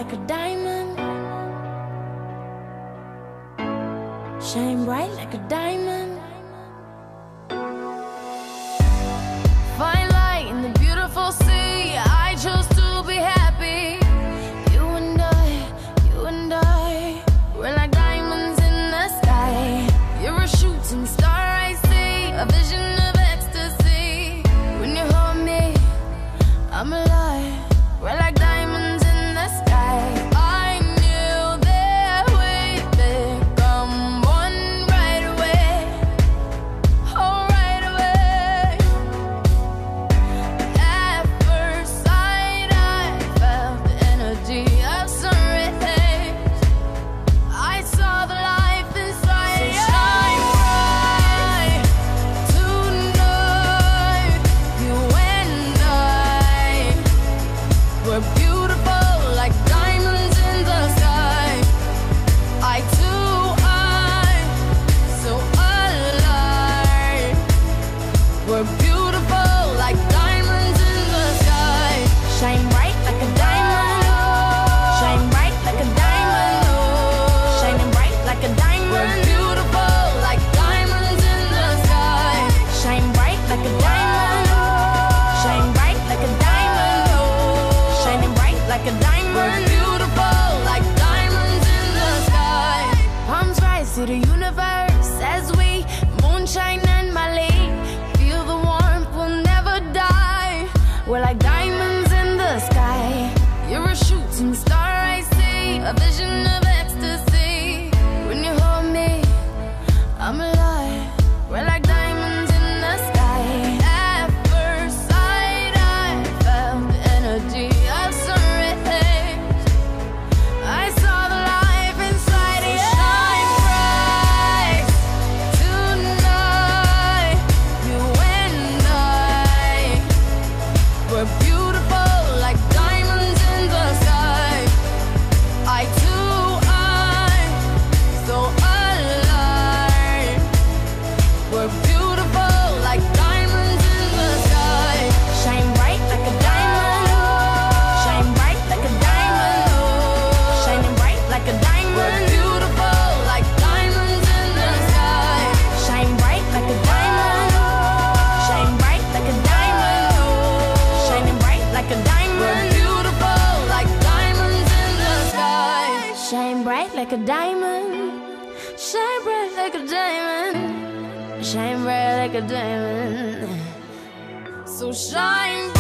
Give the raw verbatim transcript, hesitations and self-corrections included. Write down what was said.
like a diamond. Shine bright like a diamond. Fine light in the beautiful sea. I chose to be happy. You and I, you and I, we're like diamonds in the sky. You're a shooting star, I see, a vision of ecstasy. When you hold me, I'm alive. We're like diamonds in the sky. I knew that we'd become one right away. Oh, right away. At first sight, I felt the energy of sun rays. I saw the life inside you. So shine bright tonight. You and I, we're beautiful like diamonds in the sky. I too, I, so alive. We're beautiful like diamonds in the sky. Shine bright like a diamond. Shine bright like a diamond. Shining bright like a diamond. We're beautiful like diamonds in the sky. Shine bright like a diamond. Shine bright like a diamond. Shining bright like a diamond. We're beautiful like diamonds in the sky. Palms rise to the universe as we moonshine and Mali. Feel the warmth, we'll never die. We're like diamonds in the sky. You're a shooting star, I see, a vision of ecstasy. When you hold me, I'm alive. We're like diamonds in the sky. At first sight, I felt the energy of sun rays. I saw the life inside you. Shine bright tonight. You and I, we're beautiful like diamonds in the sky. I too, I, so alive. We're beautiful like diamonds in the sky. Shine bright like a diamond. Shine bright like a diamond. Shining bright like a diamond. We're beautiful like diamonds in the sky. Shine bright like a diamond. Shine bright like a diamond. Shining bright like a diamond. We're beautiful like diamonds in the sky. Shine bright like a diamond. Shine bright like a diamond. Shine bright like a diamond. So shine